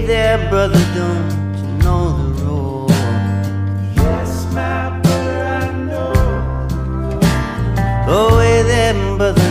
there, brother, don't you know the road? Yes, my brother, I know. Oh, hey there, brother,